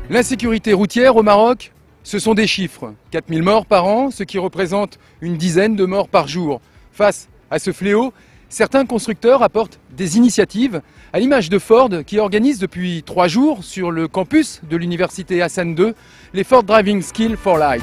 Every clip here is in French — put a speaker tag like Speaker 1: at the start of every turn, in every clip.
Speaker 1: L'insécurité routière au Maroc, ce sont des chiffres. 4000 morts par an, ce qui représente une dizaine de morts par jour. Face à ce fléau, certains constructeurs apportent des initiatives, à l'image de Ford qui organise depuis 3 jours sur le campus de l'université Hassan II les Ford Driving Skills for Life.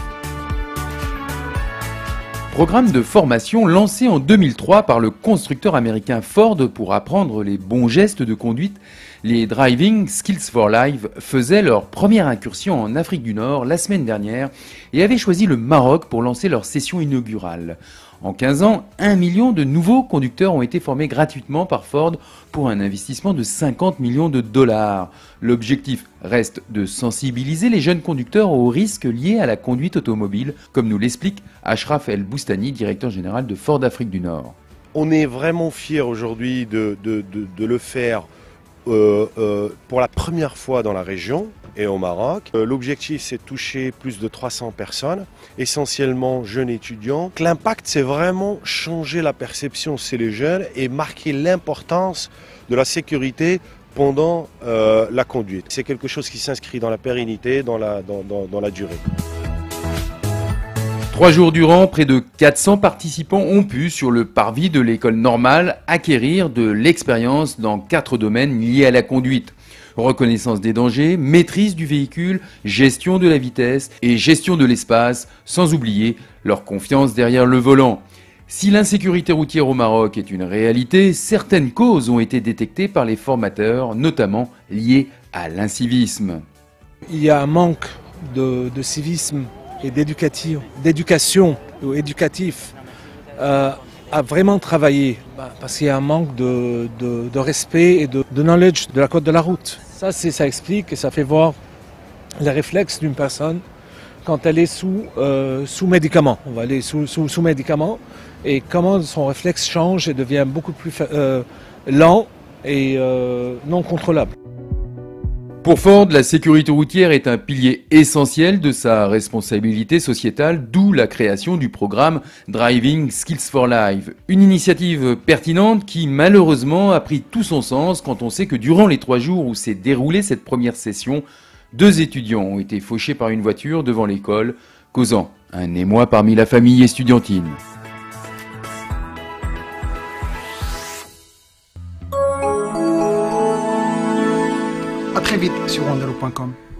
Speaker 1: Programme de formation lancé en 2003 par le constructeur américain Ford pour apprendre les bons gestes de conduite. Les Driving Skills for Life faisaient leur première incursion en Afrique du Nord la semaine dernière et avaient choisi le Maroc pour lancer leur session inaugurale. En 15 ans, 1 million de nouveaux conducteurs ont été formés gratuitement par Ford pour un investissement de 50 millions de dollars. L'objectif reste de sensibiliser les jeunes conducteurs aux risques liés à la conduite automobile, comme nous l'explique Ashraf El Boustani, directeur général de Ford Afrique du Nord.
Speaker 2: On est vraiment fiers aujourd'hui de le faire pour la première fois dans la région et au Maroc. L'objectif, c'est de toucher plus de 300 personnes, essentiellement jeunes étudiants. L'impact, c'est vraiment changer la perception chez les jeunes et marquer l'importance de la sécurité pendant la conduite. C'est quelque chose qui s'inscrit dans la pérennité, dans la durée.
Speaker 1: 3 jours durant, près de 400 participants ont pu, sur le parvis de l'école normale, acquérir de l'expérience dans 4 domaines liés à la conduite. Reconnaissance des dangers, maîtrise du véhicule, gestion de la vitesse et gestion de l'espace, sans oublier leur confiance derrière le volant. Si l'insécurité routière au Maroc est une réalité, certaines causes ont été détectées par les formateurs, notamment liées à l'incivisme.
Speaker 3: Il y a un manque de civisme et d'éducation éducatif à vraiment travailler, parce qu'il y a un manque de respect et de knowledge de la code de la route. Ça explique et ça fait voir les réflexes d'une personne quand elle est sous médicament. On va aller sous médicament et comment son réflexe change et devient beaucoup plus lent et non contrôlable.
Speaker 1: Pour Ford, la sécurité routière est un pilier essentiel de sa responsabilité sociétale, d'où la création du programme Driving Skills for Life. Une initiative pertinente qui malheureusement a pris tout son sens quand on sait que durant les 3 jours où s'est déroulée cette première session, 2 étudiants ont été fauchés par une voiture devant l'école, causant un émoi parmi la famille estudiantine.
Speaker 4: À très vite sur wonderloop.com.